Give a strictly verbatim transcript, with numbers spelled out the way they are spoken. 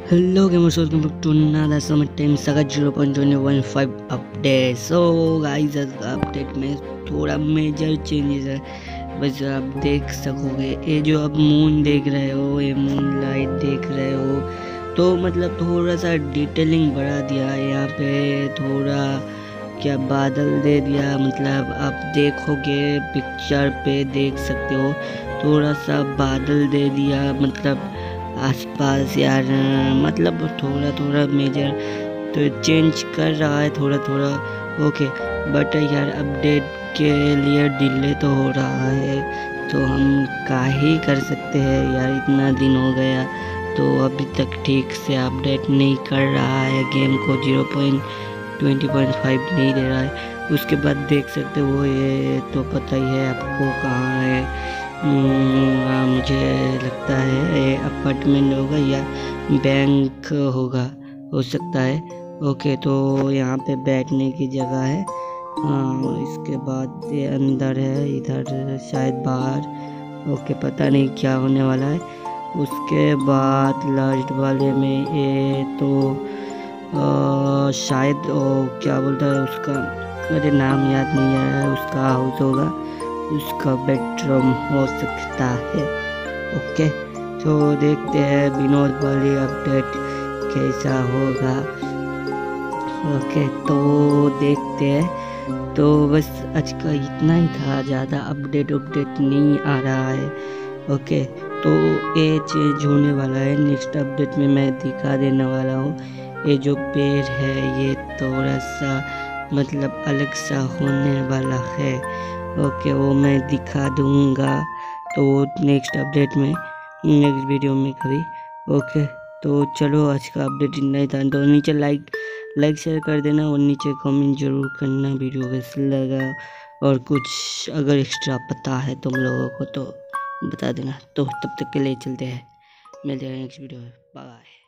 Hello gamers, welcome back to another summertime saga zero point two one five update. So guys, इस update में थोड़ा major changes है, बस आप देख सकोगे। ये जो आप मून देख रहे हो, ये मून लाइट देख रहे हो, तो मतलब थोड़ा सा डिटेलिंग बढ़ा दिया है यहाँ पे, थोड़ा क्या बादल दे दिया। मतलब आप देखोगे पिक्चर पे देख सकते हो, थोड़ा सा बादल दे दिया, मतलब आसपास यार, मतलब थोड़ा थोड़ा मेजर तो चेंज कर रहा है थोड़ा थोड़ा। ओके बट यार अपडेट के लिए डिले तो हो रहा है, तो हम क्या ही कर सकते हैं यार, इतना दिन हो गया तो अभी तक ठीक से अपडेट नहीं कर रहा है गेम को, zero point twenty point five नहीं दे रहा है। उसके बाद देख सकते हो, ये तो पता ही है आपको कहाँ है। आ, मुझे लगता है ये अपार्टमेंट होगा या बैंक होगा, हो सकता है। ओके तो यहाँ पे बैठने की जगह है। हाँ इसके बाद ये अंदर है, इधर शायद बाहर। ओके पता नहीं क्या होने वाला है। उसके बाद लास्ट वाले में ये तो आ, शायद ओ, क्या बोलता है उसका, अरे नाम याद नहीं आ रहा है, उसका हाउस होगा, उसका बेडरूम हो सकता है। ओके तो देखते हैं विनोद वाली अपडेट कैसा होगा। ओके तो देखते हैं। तो बस आज का इतना ही था, ज़्यादा अपडेट अपडेट नहीं आ रहा है। ओके तो ये चेंज होने वाला है, नेक्स्ट अपडेट में मैं दिखा देने वाला हूँ। ये जो पेड़ है ये थोड़ा सा मतलब अलग सा होने वाला है। ओके वो मैं दिखा दूंगा तो नेक्स्ट अपडेट में, नेक्स्ट वीडियो में कभी। ओके तो चलो आज का अपडेट इतना ही था। तो नीचे लाइक लाइक शेयर कर देना और नीचे कमेंट जरूर करना वीडियो कैसा लगा, और कुछ अगर एक्स्ट्रा पता है तुम लोगों को तो बता देना। तो तब तक के लिए चलते हैं, मिलते हैं नेक्स्ट वीडियो में, बाय।